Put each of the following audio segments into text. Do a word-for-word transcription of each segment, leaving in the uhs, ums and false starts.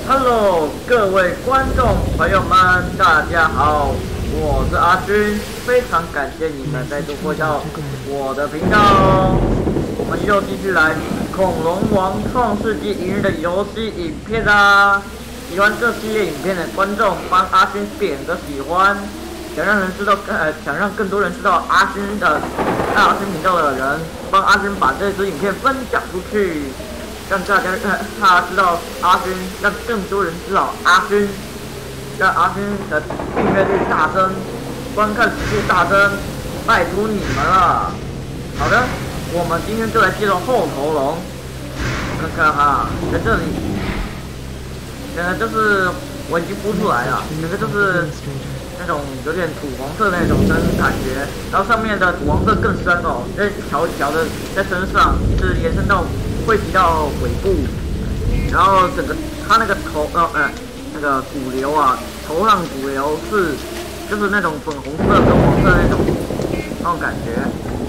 Hello，各位观众朋友们，大家好，我是阿勋，非常感谢你们再度回到我的频道哦。我们又继续来《恐龙王创世纪》一日的游戏影片啦。喜欢这系列影片的观众，帮阿勋点个喜欢。想让人知道更呃，想让更多人知道阿勋的阿勋频道的人，帮阿勋把这支影片分享出去。让大家让大家知道阿勋，让更多人知道阿勋，让阿勋的订阅率大增，观看次数大增，拜托你们了。好的，我们今天就来介绍后头龙。看看哈，在这里，呃，就是我已经孵出来了，这个就是那种有点土黄色那种深感觉，然后上面的土黄色更深哦，那一条一条的在身上，是延伸到。会提到尾部，然后整个它那个头呃呃那个骨瘤啊，头上骨瘤是就是那种粉红色跟黄色那种那种感觉。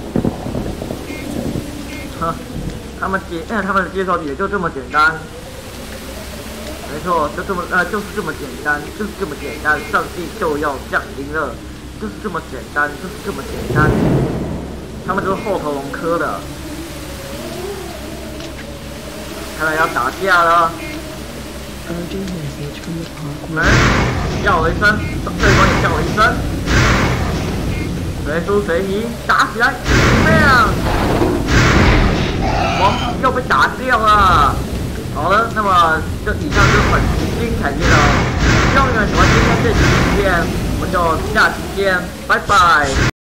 呵，他们介呃他们的介绍也就这么简单，没错，就这么呃就是这么简单，就是这么简单，上帝就要降临了，就是这么简单，就是这么简单。他们就是后头龙科的。看来要打架了。门叫了一声，对方也叫了一声，谁输谁赢，打起来！这样，我又被打掉了。好了，那么这以上就是本期精彩介绍。希望你们喜欢今天这期影片，我们就下期见，拜拜。